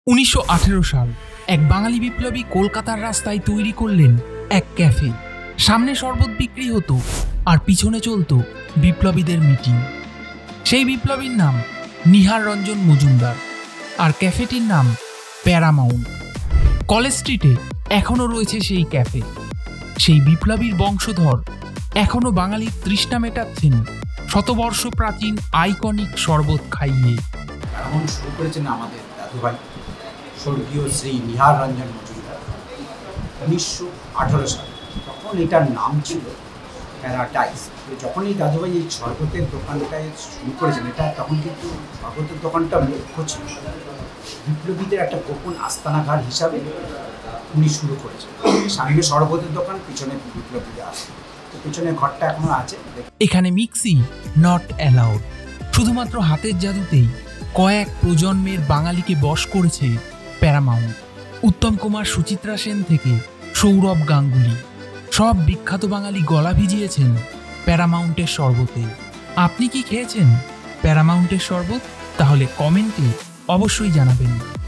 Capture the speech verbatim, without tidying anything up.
উনিশশো আঠেরো সাল এক বাঙালি বিপ্লবী কলকাতার রাস্তায় তৈরি করলেন এক ক্যাফে। সামনে শরবত বিক্রি হতো আর পিছনে চলতো বিপ্লবীদের মিটিং। সেই বিপ্লবীর নাম নিহার রঞ্জন মজুমদার আর ক্যাফেটির নাম প্যারামাউন্ট। কলেজ স্ট্রিটে এখনও রয়েছে সেই ক্যাফে। সেই বিপ্লবীর বংশধর এখনও বাঙালির তৃষ্ণা মেটাচ্ছেন শতবর্ষ প্রাচীন আইকনিক শরবত খাইয়ে। এমন শুরু করেছেন আমাদের দাদুভাই স্বর্গীয় শ্রী নিহার রঞ্জন মজুমদার উনিশশো আঠারো সালে। তখন এটার নাম ছিল প্যারাডাইস। যখন এই দাদুভাই এই শরবতের দোকানটায় শুরু করেছেন, এটা তখন কিন্তু শরবতের দোকানটা মুখ্য ছিল, বিপ্লবীদের একটা গোপন আস্তানাঘর হিসাবে উনি শুরু করেছেন। সামনে শরবতের দোকান, পিছনে বিপ্লবীরা আসে, তো পিছনে ঘরটা এখনো আছে। এখানে মিক্সি নট অ্যালাউড। শুধুমাত্র হাতের জাদুতেই কয়েক প্রজন্মের বাঙালিকে বশ করেছে প্যারামাউন্ট। উত্তম কুমার, সুচিত্রা সেন থেকে সৌরভ গাঙ্গুলি, সব বিখ্যাত বাঙালি গলা ভিজিয়েছেন প্যারামাউন্টের শরবতে। আপনি কি খেয়েছেন প্যারামাউন্টের শরবত? তাহলে কমেন্টে অবশ্যই জানাবেন।